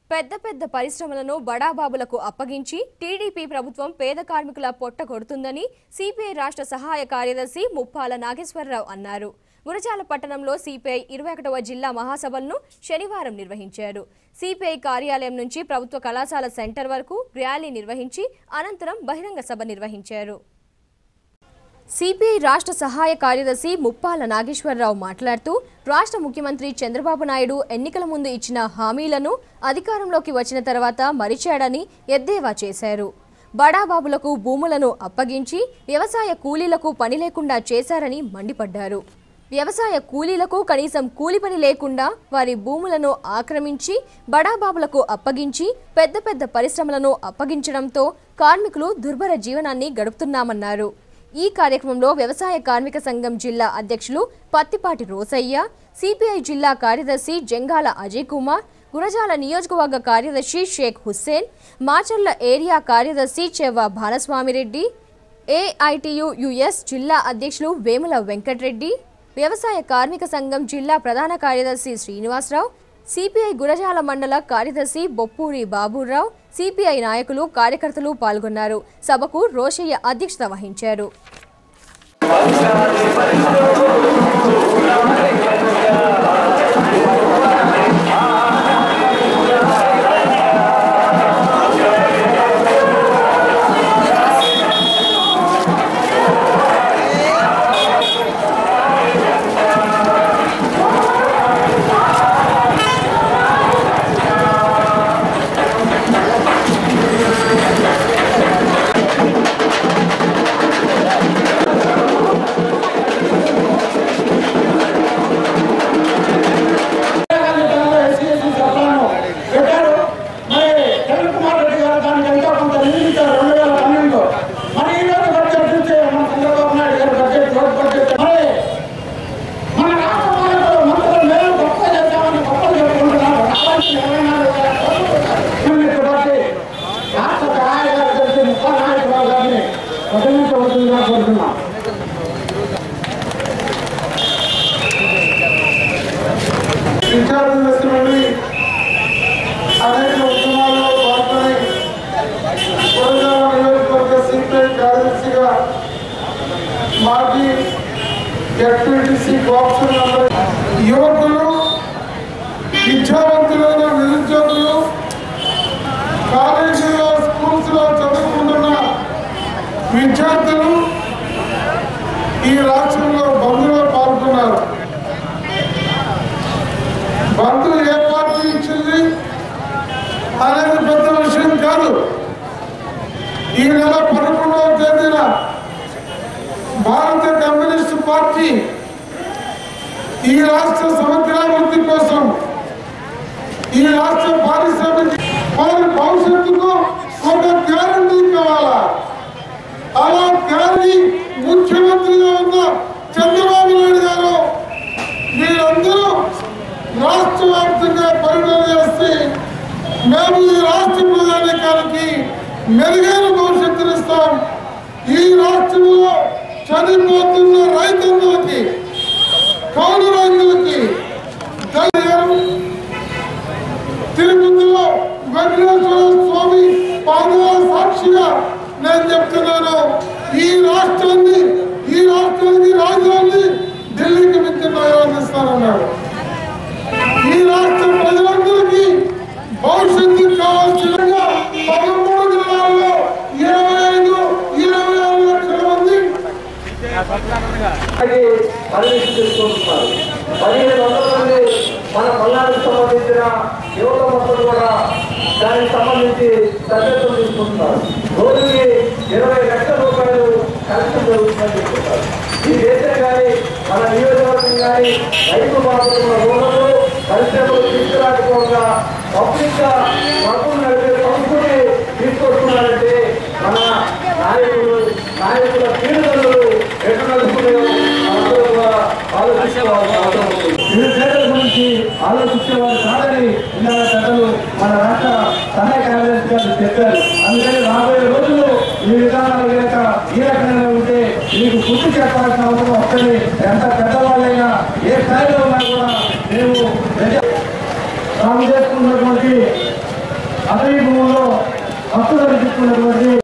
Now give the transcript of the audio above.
పెద్ద పెద్ద పరిశ్రమలను బడాబాబులకు అప్పగించి టీడీపీ ప్రభుత్వం పేద కార్మికుల పొట్ట కొడుతుందని సిపిఐ రాష్ట్ర సహాయ కార్యదర్శి ముప్పాల నాగేశ్వరరావు అన్నారు. గురజాల పట్టణంలో సిపిఐ 21వ జిల్లా మహాసభలను శనివారం నిర్వహించారు. సిపిఐ కార్యాలయం నుంచి ప్రభుత్వ కళాశాల సెంటర్ వరకు ర్యాలీ నిర్వహించి అనంతరం బహిరంగ సభ నిర్వహించారు. సిపిఐ రాష్ట్ర సహాయ కార్యదర్శి ముప్పాల నాగేశ్వరరావు మాట్లాడుతూ రాష్ట్ర ముఖ్యమంత్రి చంద్రబాబు నాయుడు ఎన్నికల ముందు ఇచ్చిన హామీలను అధికారంలోకి వచ్చిన తర్వాత మరిచాడని ఎద్దేవా చేశారు. బడాబాబులకు భూములను అప్పగించి వ్యవసాయ కూలీలకు పని లేకుండా చేశారని మండిపడ్డారు. వ్యవసాయ కూలీలకు కనీసం కూలి పని లేకుండా వారి భూములను ఆక్రమించి బడాబాబులకు అప్పగించి పెద్ద పెద్ద పరిశ్రమలను అప్పగించడంతో కార్మికులు దుర్భర జీవనాన్ని గడుపుతున్నామన్నారు. ఈ కార్యక్రమంలో వ్యవసాయ కార్మిక సంఘం జిల్లా అధ్యక్షులు పత్తిపాటి రోసయ్య, సిపిఐ జిల్లా కార్యదర్శి జంగాల అజయ్ కుమార్, గురజాల నియోజకవర్గ కార్యదర్శి షేక్ హుస్సేన్, మాచర్ల ఏరియా కార్యదర్శి చెవ్వ బాలస్వామిరెడ్డి, ఏఐటియుయుఎస్ జిల్లా అధ్యక్షులు వేముల వెంకటరెడ్డి, వ్యవసాయ కార్మిక సంఘం జిల్లా ప్రధాన కార్యదర్శి శ్రీనివాసరావు, సిపిఐ గురజాల మండల కార్యదర్శి బొప్పూరి బాబురావు, సిపిఐ నాయకులు కార్యకర్తలు పాల్గొన్నారు. సభకు రోషయ్య అధ్యక్షత వహించారు. అనేక ఉద్యమాల్లో పాల్గొని గురజాల నియోజకవర్గ సిపిఐ కార్యదర్శిగా మాజీ ఎక్స్పీటీసీ కోఆప్షన్ మెంబర్ యువకులు, విద్యావంతులైన నిరుద్యోగులు, కాలేజీలో స్కూల్స్ లో చదువుకుంటున్న విద్యార్థులు ఈ రాష్ట్రంలో బంద్లో పాల్గొన్నారు. బంద్ ఏ పార్టీ ఇచ్చింది అనేది పెద్ద విషయం కాదు. ఈ నెల 11వ తేదీన భారత కమ్యూనిస్టు పార్టీ ఈ రాష్ట్ర సమగ్రాభివృద్ధి కోసం, ఈ రాష్ట్ర పారిశ్రామిక వారి భవిష్యత్తుకు ఒక గ్యారంటీ కావాలా. అలా గ్యారంటీ ముఖ్యమంత్రిగా ఉన్న చంద్రబాబు నాయుడు గారు మీరందరూ రాష్ట్ర వ్యాప్తంగా పర్యటన చేస్తే మేము ఈ రాష్ట్ర ప్రజానీకానికి మెరుగైన భవిష్యత్తును ఇస్తాం. ఈ రాష్ట్రంలో చనిపోతున్న రైతన్నలకి, కౌలు రైతులకి తిరుపతిలో వెంకటేశ్వర స్వామి పాదాల సాక్షిగా నేను చెప్తున్నాను, ఈ రాష్ట్రానికి రాజధాని ఢిల్లీకి మించి న్యాయం ఇస్తానన్నాడు. ఈ రాష్ట్ర ప్రజలందరికీ భవిష్యత్తు కావాల్సిన 13 జిల్లాల్లో 25-26 లక్షల మంది పర్మిషన్ తీసుకుంటున్నారు. 1500 మంది మన పల్నాడుకు సంబంధించిన యువత మొత్తం కూడా దానికి సంబంధించి సభ్యత్వం తీసుకుంటున్నారు. రోజుకి 20 లక్షల రూపాయలు కలెక్షన్ జరుగుతుందని చెప్తున్నారు. ఈ దేశం కానీ మన నియోజకవర్గం కానీ రైతు బాబుల రోడ్లు పరిశ్రమలు తీసుకురాకపోగా పబ్లిక్ గా పనులు నడిపే సంస్కృతి తీసుకొస్తున్నారంటే మన నాయకుల పీడుదలు ఎటు నడుపుతున్నాయో అందరూ కూడా ఆలోచించుకోవాల్సిన అవసరం ఉంది. నిరుపేదల గురించి ఆలోచించేవారు కాదని ఇలాంటి పెద్దలు మన రాష్ట్ర సహాయ కార్యదర్శి గారు చెప్పారు. అందుకని రాబోయే రోజులు ఈ విధానాలు కనుక ఈ రకంగా ఉంటే మీకు గుర్తు చెప్పాల్సిన అవసరం వస్తుంది. ఎంత పెద్దవాళ్ళైనా ఏ స్థాయిలో ఉన్నా కూడా మేము సాగు చేసుకున్నటువంటి అటవీ భూముల్లో హక్కులు కల్పిస్తున్నటువంటి